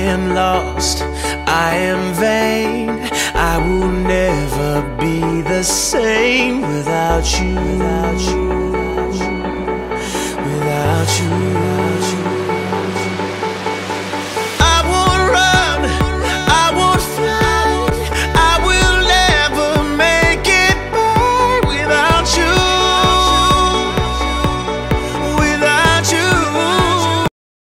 am lost, I am vain. I will never be the same without you, without you, without you.